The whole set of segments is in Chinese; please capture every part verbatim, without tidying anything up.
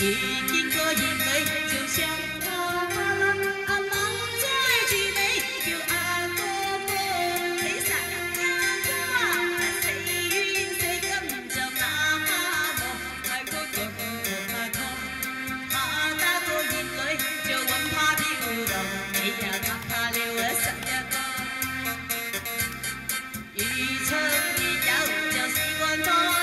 已經過熱淚就像花啦，啊望在最美叫阿哥哥，你實一個啊四遠四金就那哈莫，太過個太過，下打過熱淚就揾怕飄蕩，你呀塌下了啊十一個，如春熱有就是慣多。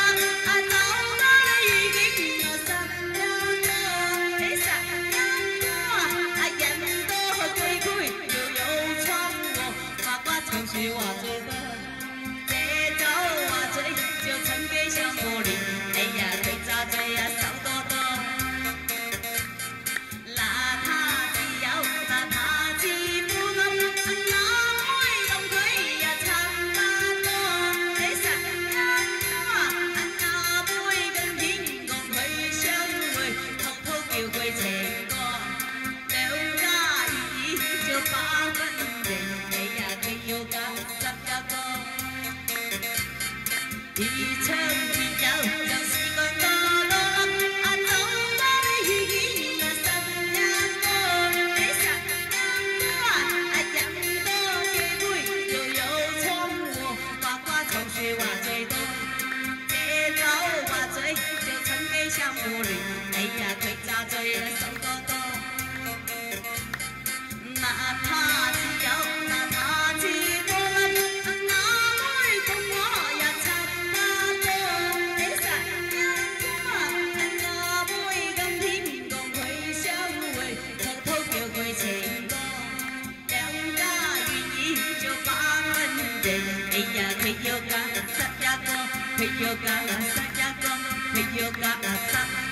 说话最多，借酒话醉就趁機相互連，哎呀佢揸醉啊手多多，邋遢自由邋遢自負暗，那開動佢呀撐得多，你實一個那杯更顯共佢相會，滔滔叫佢情歌，兩家兒就把分離，哎呀佢要嫁。 如唱熱友就是個多多粒，啊走多的遇見啊十一個，你十一個啊飲多幾杯又有衝和，八卦藏説話最多，借酒話醉就趁機相互聯，哎呀佢揸醉啊手多多，邋遢自由邋遢自負。 哎呀，佢要嫁十一個，佢要嫁十一個，佢要嫁十。